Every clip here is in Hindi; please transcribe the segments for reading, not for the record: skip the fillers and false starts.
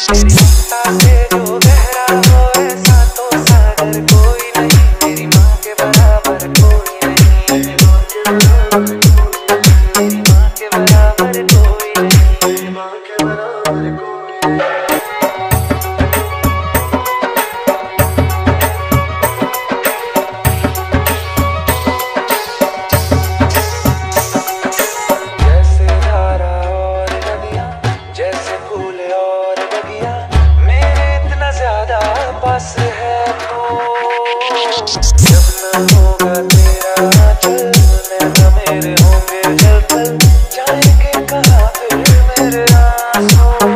से जो गहरा हो ऐसा तो सागर कोई नहीं, मेरी माँ के बराबर कोई नहीं, मेरी माँ के बराबर कोई नहीं, मेरी माँ के बराबर कोई नहीं। जैसे धारा और नदियाँ, जैसे फूल और बगिया, मेरे इतना ज्यादा पास है तो जब न होगा तेरा चल, न मेरे होंगे जल थल, जाएंगे कहाँ फिर मेरे आंसू।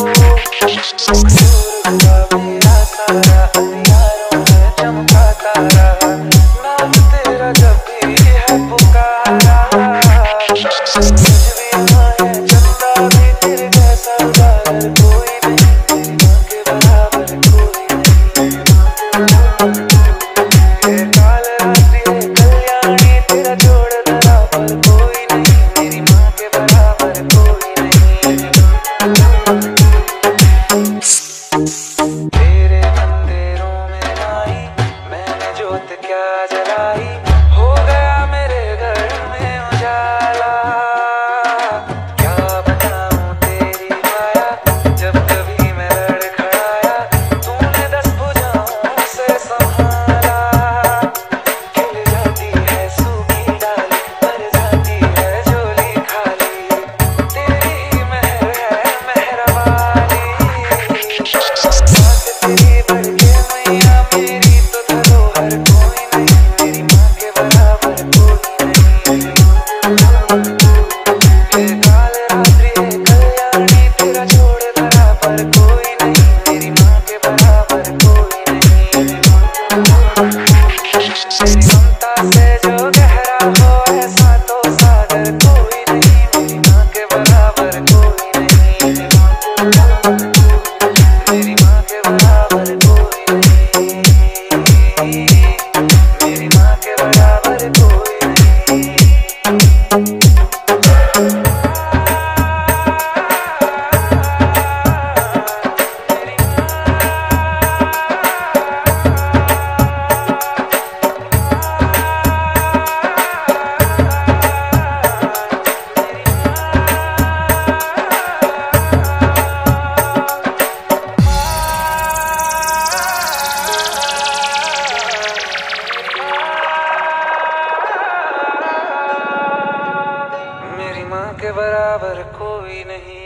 सूरज का मेरा सारा अंधियारों में चमका तारा, नाम तेरा जब भी है पुकारा। कुछ भी वहाँ है चंदा भी तेरे जैसा उजागर कोई नहीं, मेरी माँ के बराबर कोई नहीं, मेरी माँ के बराबर कोई नहीं। काल रात्रि है कल्याणी, तेरा जोड़ धरा पर कोई नहीं, मेरी माँ के बराबर कोई नहीं, मेरी माँ के बराबर कोई नहीं। तेरे मंदिरों में आई मैंने जोत क्या जलाई, हो गया मेरे घर में उजाला। क्या बताऊं तेरी माया, जब कभी मैं लड़खड़ाया, तूने 10 भुजाओं से संभाला। खिल जाती है सूखी डाली, मर जाती है झोली खाली, तेरी ही मेहर है मेहरबानी। बात तेरी बढ़ के मैया, मेरी तो धरोहर कोई नहीं, मेरी माँ के बराबर कोई नहीं, मेरी माँ के बराबर कोई नहीं। काल रात्रि है कल्याणी, तेरा जोड़ धरा पर कोई नहीं, मेरी माँ के बराबर कोई नहीं, मेरी माँ के बराबर कोई नहीं। तेरी ममता से जो गहरा हो ऐसा तो सागर कोई नहीं, मेरी माँ के बराबर कोई नहीं, मेरी माँ के बराबर कोई नहीं, मेरी माँ के बराबर कोई नहीं, मेरी माँ के बराबर कोई नहीं। मेरी माँ के बराबर कोई नहीं।